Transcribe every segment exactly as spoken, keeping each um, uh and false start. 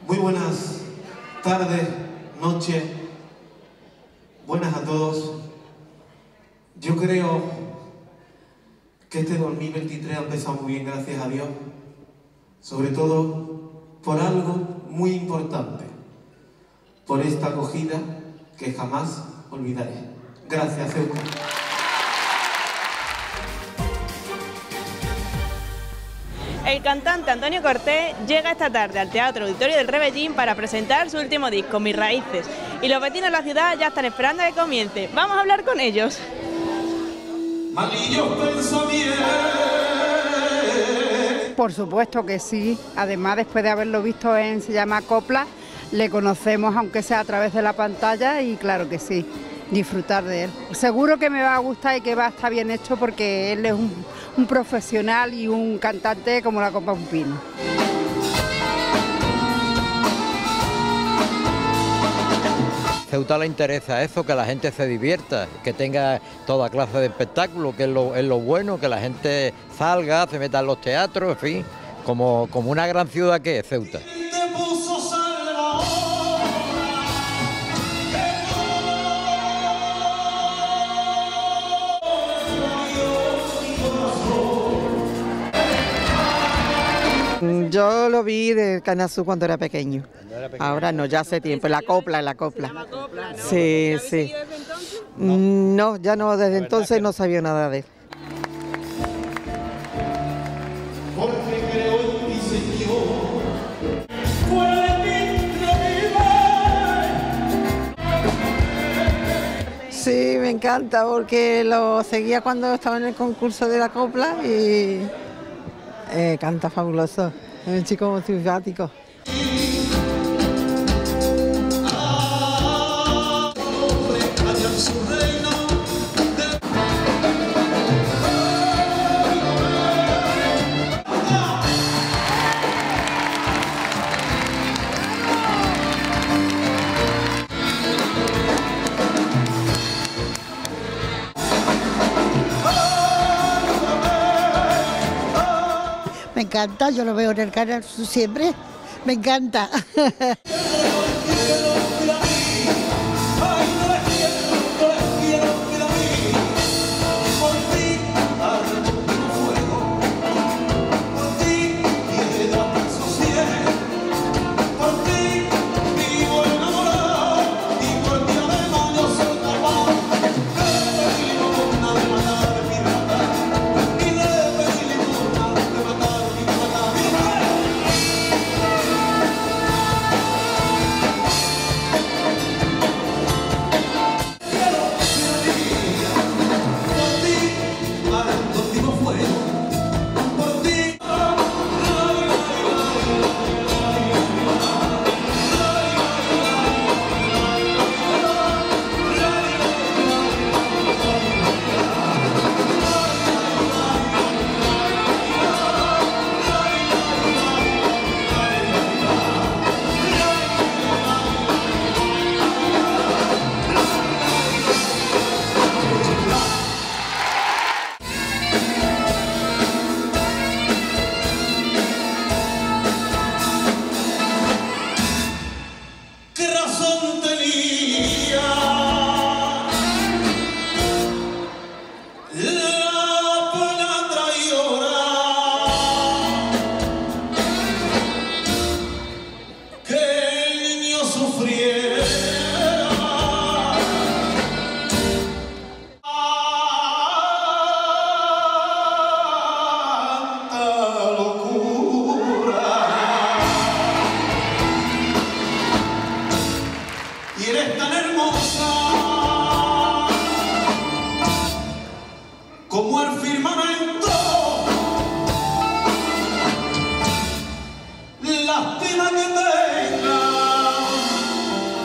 Muy buenas tardes, noches, buenas a todos. Yo creo que este dos mil veintitrés ha empezado muy bien, gracias a Dios. Sobre todo por algo muy importante, por esta acogida que jamás olvidaré. Gracias, Ceuta. El cantante Antonio Cortés llega esta tarde al Teatro Auditorio del Rebellín para presentar su último disco, Mis Raíces. Y los vecinos de la ciudad ya están esperando a que comience. Vamos a hablar con ellos. Por supuesto que sí. Además, después de haberlo visto en Se llama Copla, le conocemos aunque sea a través de la pantalla y claro que sí, disfrutar de él. Seguro que me va a gustar y que va a estar bien hecho porque él es un, un profesional y un cantante como la copa de un pino. Ceuta le interesa eso, que la gente se divierta, que tenga toda clase de espectáculos, que es lo, es lo bueno, que la gente salga, se meta en los teatros, en fin, como, como una gran ciudad que es Ceuta. Yo lo vi de Canal Sur cuando era pequeño. Ahora no, ya hace tiempo, la copla, la copla. Sí, sí. No, ya no, desde entonces no sabía nada de él. Sí, me encanta porque lo seguía cuando estaba en el concurso de la copla y eh, canta fabuloso, es un chico muy simpático. Me encanta, yo lo veo en el canal siempre, me encanta. Como el firmamento, lástima que tenga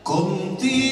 contigo.